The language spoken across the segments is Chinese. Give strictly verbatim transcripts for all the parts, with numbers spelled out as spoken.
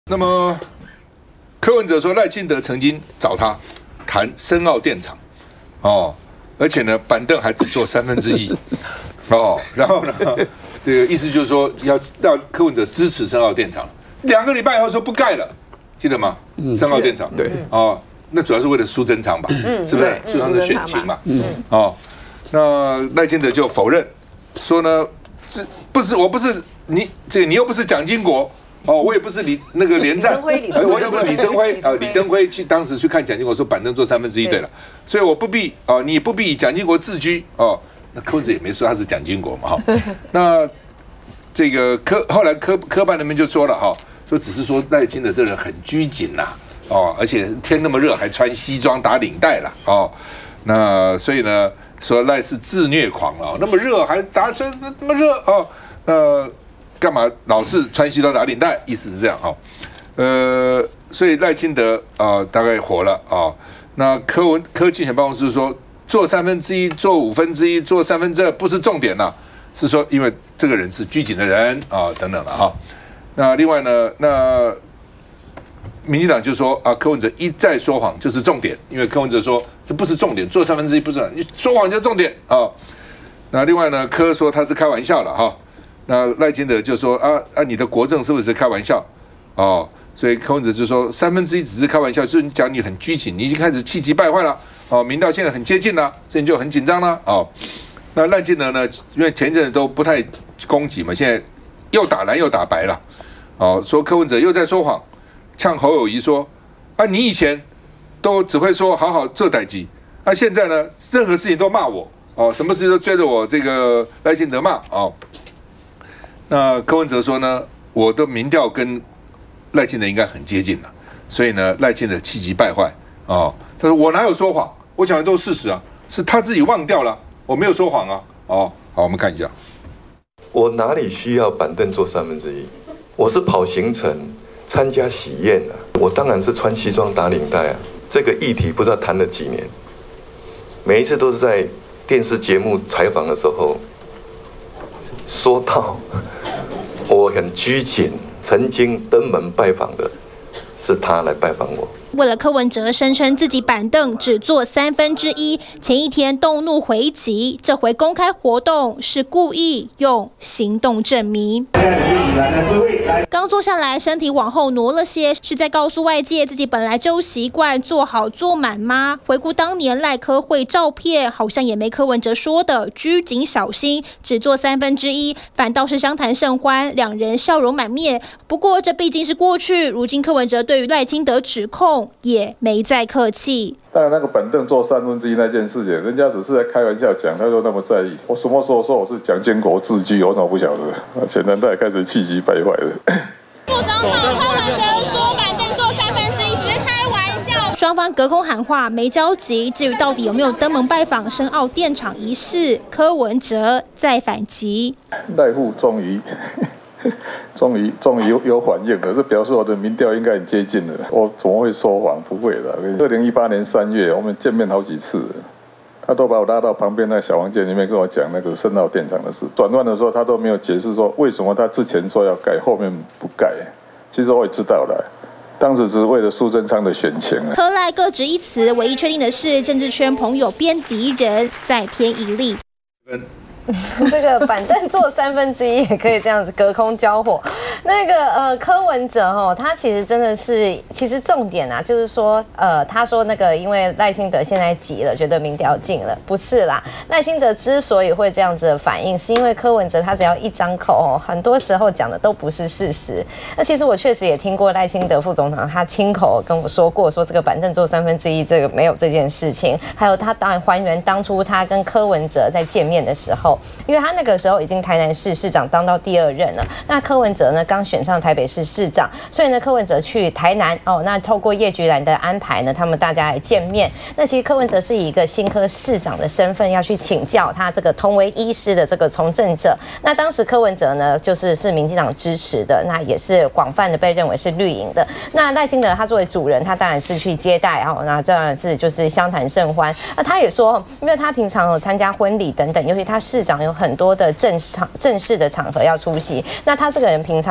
那么柯文哲说赖清德曾经找他谈深澳电厂，哦，而且呢板凳还只坐三分之一，哦，然后呢，这个意思就是说要让柯文哲支持深澳电厂，两个礼拜以后说不盖了，记得吗？深澳电厂，对，哦，那主要是为了苏贞昌吧，是不是？苏贞昌的选情嘛，哦，那赖清德就否认说呢，这不是我不是你这你又不是蒋经国。哦，我也不是李那个连战，我又不是李登辉啊，李登辉去当时去看蒋经国说板凳坐三分之一对了，所以我不必哦，你不必以蒋经国自居哦。那柯文哲也没说他是蒋经国嘛哈。那这个科后来科科办那边就说了哈，说只是说赖清德这人很拘谨呐，哦，而且天那么热还穿西装打领带了哦。那所以呢，说赖是自虐狂了，那么热还打穿那么热哦，呃。干嘛老是穿西装打领带？意思是这样哈、哦，呃，所以赖清德啊、呃、大概火了啊、哦。那柯文柯竞选办公室说，做三分之一，做五分之一，做三分之二不是重点啦，是说因为这个人是拘谨的人啊、哦、等等了哈、哦。那另外呢，那民进党就说啊，柯文哲一再说谎就是重点，因为柯文哲说这不是重点，做三分之一不是，你说谎就是重点啊、哦。那另外呢，柯说他是开玩笑了哈。哦那赖清德就说啊啊，你的国政是不是开玩笑？哦，所以柯文哲就说三分之一只是开玩笑，就是你讲你很拘谨，你已经开始气急败坏了。哦，民调现在很接近了，所以你就很紧张了。哦，那赖清德呢，因为前一阵子都不太攻击嘛，现在又打蓝又打白了。哦，说柯文哲又在说谎，呛侯友宜说啊，你以前都只会说好好做代志，啊，现在呢，任何事情都骂我。哦，什么事情都追着我这个赖清德骂。哦。那柯文哲说呢，我的民调跟赖清德应该很接近了，所以呢，赖清德气急败坏哦，他说我哪有说谎，我讲的都是事实啊，是他自己忘掉了，我没有说谎啊。哦，好，我们看一下， 我哪里需要板凳坐三分之一？我是跑行程、参加喜宴啊，我当然是穿西装打领带啊。这个议题不知道谈了几年，每一次都是在电视节目采访的时候说到。我很拘谨，曾经登门拜访的是他来拜访我。 为了柯文哲声称自己板凳只坐三分之一，前一天动怒回击，这回公开活动是故意用行动证明。刚坐下来，身体往后挪了些，是在告诉外界自己本来就习惯坐好坐满吗？回顾当年赖柯会照片，好像也没柯文哲说的拘谨小心，只坐三分之一，反倒是相谈甚欢，两人笑容满面。不过这毕竟是过去，如今柯文哲对于赖清德指控也没再客气。 当然，那个板凳坐三分之一那件事情，人家只是在开玩笑讲，他说那么在意。我什么时候说我是蒋经国自居，我怎么不晓得？前南代开始气急败坏了。 副总统柯文哲说板凳坐三分之一只是开玩笑，双方隔空喊话，没交集。至于到底有没有登门拜访深澳电厂一事，柯文哲再反击。 赖副终于。终于，终于有有反应了，这表示我的民调应该很接近了。我怎么会说谎？不会的。二零一八年三月，我们见面好几次，他都把我拉到旁边那个小房间里面跟我讲那个深澳电厂的事。转弯的时候，他都没有解释说为什么他之前说要盖，后面不盖。其实我也知道了。当时只是为了苏贞昌的选情啊。 柯赖各执一词，唯一确定的是，政治圈朋友变敌人，再添一例。 这个板凳坐三分之一也可以这样子隔空交火。那个呃柯文哲哈，他其实真的是，其实重点啊，就是说呃他说那个因为赖清德现在急了，觉得民调近了，不是啦。赖清德之所以会这样子的反应，是因为柯文哲他只要一张口哦，很多时候讲的都不是事实。那其实我确实也听过赖清德副总统他亲口跟我说过，说这个板凳坐三分之一这个没有这件事情。还有他当然还原当初他跟柯文哲在见面的时候。因为他那个时候已经台南市市长当到第二任了，那柯文哲呢刚选上台北市市长，所以呢柯文哲去台南哦，那透过叶菊兰的安排呢，他们大家来见面。那其实柯文哲是以一个新科市长的身份要去请教他这个同为医师的这个从政者。那当时柯文哲呢就是是民进党支持的，那也是广泛的被认为是绿营的。那赖清德他作为主人，他当然是去接待哦，那当然是就是相谈甚欢。那他也说，因为他平常有参加婚礼等等，尤其他市长有很多的正场正式的场合要出席，那他这个人平常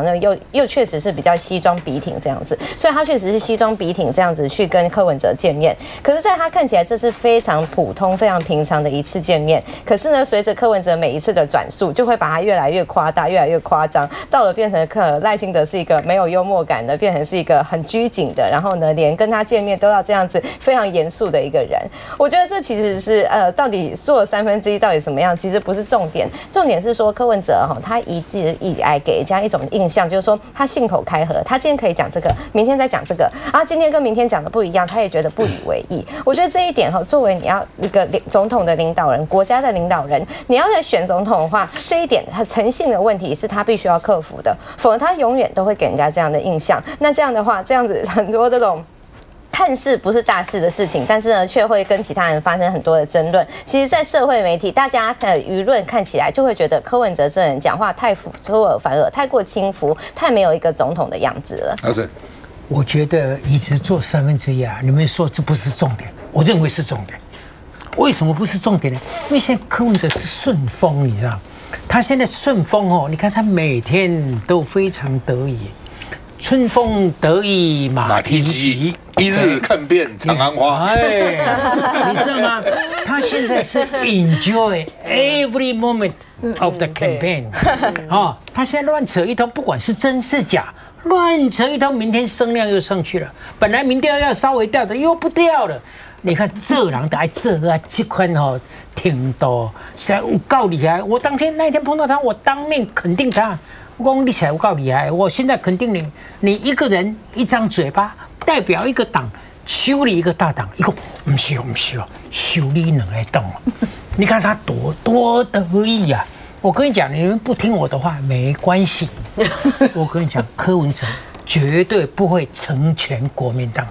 讲的又又确实是比较西装笔挺这样子，所以他确实是西装笔挺这样子去跟柯文哲见面。可是，在他看起来这是非常普通、非常平常的一次见面。可是呢，随着柯文哲每一次的转述，就会把它越来越夸大、越来越夸张，到了变成柯赖清德是一个没有幽默感的，变成是一个很拘谨的，然后呢，连跟他见面都要这样子非常严肃的一个人。我觉得这其实是呃，到底做了三分之一到底怎么样，其实不是重点，重点是说柯文哲哈，他一直以来给人家一种印象，就是说他信口开河，他今天可以讲这个，明天再讲这个，啊，今天跟明天讲的不一样，他也觉得不以为意。我觉得这一点哈，作为你要一个总统的领导人，国家的领导人，你要在选总统的话，这一点他诚信的问题是他必须要克服的，否则他永远都会给人家这样的印象。那这样的话，这样子很多这种看似不是大事的事情，但是呢，却会跟其他人发生很多的争论。其实，在社会媒体，大家的舆论看起来就会觉得柯文哲这人讲话太出尔反尔，太过轻浮，太没有一个总统的样子了。 老师， 我觉得一直做三分之一啊，你们说这不是重点，我认为是重点。为什么不是重点呢？因为现在柯文哲是顺风，你知道，他现在顺风哦，你看他每天都非常得意。春风得意马蹄疾， 一日看遍长安花。 哎，你知道吗？他现在是 enjoy every moment of the campaign。哦，他现在乱扯一通，不管是真是假，乱扯一通，明天声量又上去了。本来民调要稍微掉的，又不掉了。你看这人的这啊，这款哦，挺多，现在有够厉害。我当天那一天碰到他，我当面肯定他。我讲你才有够厉害！我现在肯定你，你一个人一张嘴巴代表一个党，修理一个大党，一个不是不是哦，修理两个党。你看他多多得意啊！我跟你讲，你们不听我的话没关系。我跟你讲，柯文哲绝对不会成全国民党。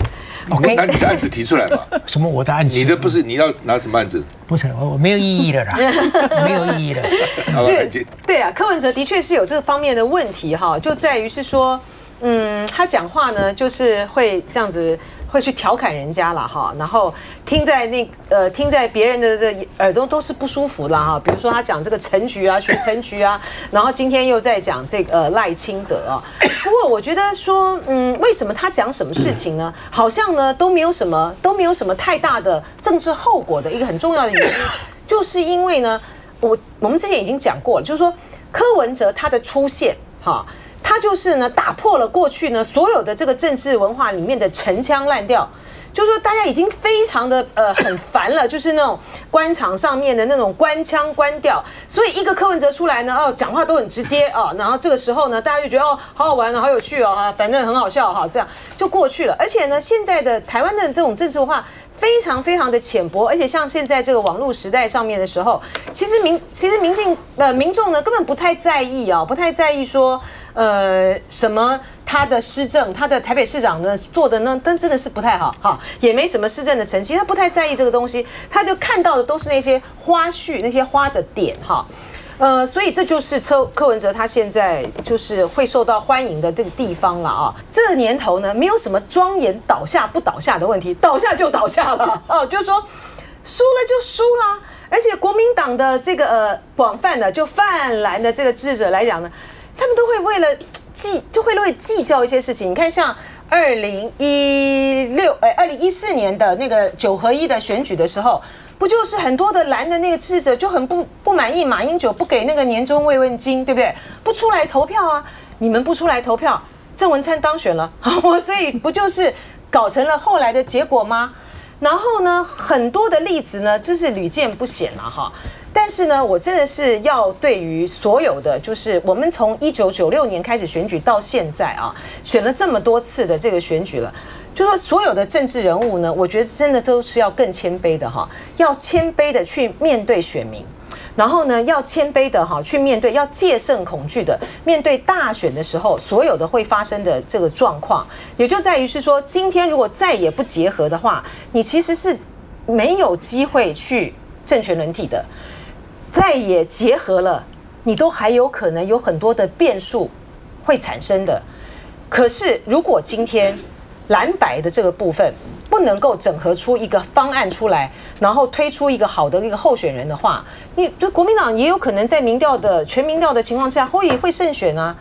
OK， 那你的案子提出来嘛？ 什么我的案子？ 你的不是你要拿什么案子？ 不是我没有意义了啦，没有意义了。 好吧， 对对啊，柯文哲的确是有这个方面的问题哈，就在于是说，嗯，他讲话呢就是会这样子。会去调侃人家啦哈，然后听在那呃听在别人的这耳朵都是不舒服啦哈。比如说他讲这个陈菊啊，徐陈菊啊，然后今天又在讲这个、呃、赖清德啊。不过我觉得说，嗯，为什么他讲什么事情呢？好像呢都没有什么都没有什么太大的政治后果的一个很重要的原因，就是因为呢，我我们之前已经讲过了，就是说柯文哲他的出现哈。他就是呢，打破了过去呢所有的这个政治文化里面的陈腔滥调，就是说大家已经非常的呃很烦了，就是那种官场上面的那种官腔官调，所以一个柯文哲出来呢，哦，讲话都很直接哦，然后这个时候呢，大家就觉得哦，好好玩，好有趣哦，哈，反正很好笑哈，这样就过去了。而且呢，现在的台湾的这种政治文化非常非常的浅薄，而且像现在这个网络时代上面的时候，其实民其实民进呃民众呢根本不太在意啊，不太在意说呃什么他的施政，他的台北市长呢做的呢，但真的是不太好哈，也没什么施政的成绩，他不太在意这个东西，他就看到的都是那些花絮，那些花的点哈。呃，所以这就是柯柯文哲他现在就是会受到欢迎的这个地方了啊。这个年头呢，没有什么庄严倒下不倒下的问题，倒下就倒下了哦，就是说输了就输啦。而且国民党的这个呃广泛的就泛蓝的这个支持者来讲呢，他们都会为了计就会为计较一些事情。你看像二零一六呃二零一四年的那个九合一的选举的时候。不就是很多的蓝的那个支持者就很不不满意马英九不给那个年终慰问金，对不对？不出来投票啊！你们不出来投票，郑文灿当选了，所以不就是搞成了后来的结果吗？然后呢，很多的例子呢，这是屡见不鲜了哈。但是呢，我真的是要对于所有的，就是我们从一九九六年开始选举到现在啊，选了这么多次的这个选举了。就说所有的政治人物呢，我觉得真的都是要更谦卑的哈，要谦卑的去面对选民，然后呢，要谦卑的哈去面对，要戒慎恐惧的面对大选的时候所有的会发生的这个状况，也就在于是说，今天如果再也不结合的话，你其实是没有机会去政权轮替的。再也结合了，你都还有可能有很多的变数会产生的。可是如果今天蓝白的这个部分不能够整合出一个方案出来，然后推出一个好的一个候选人的话，你就国民党也有可能在民调的全民调的情况下会会胜选啊。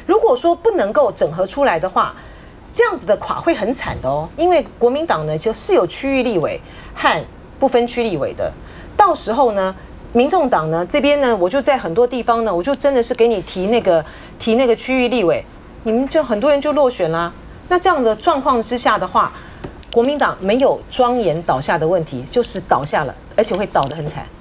如果说不能够整合出来的话，这样子的垮会很惨的哦。因为国民党呢就是有区域立委和不分区立委的，到时候呢，民众党呢这边呢，我就在很多地方呢，我就真的是给你提那个提那个区域立委，你们就很多人就落选啦。那这样的状况之下的话，国民党没有庄严倒下的问题，就是倒下了，而且会倒得很惨。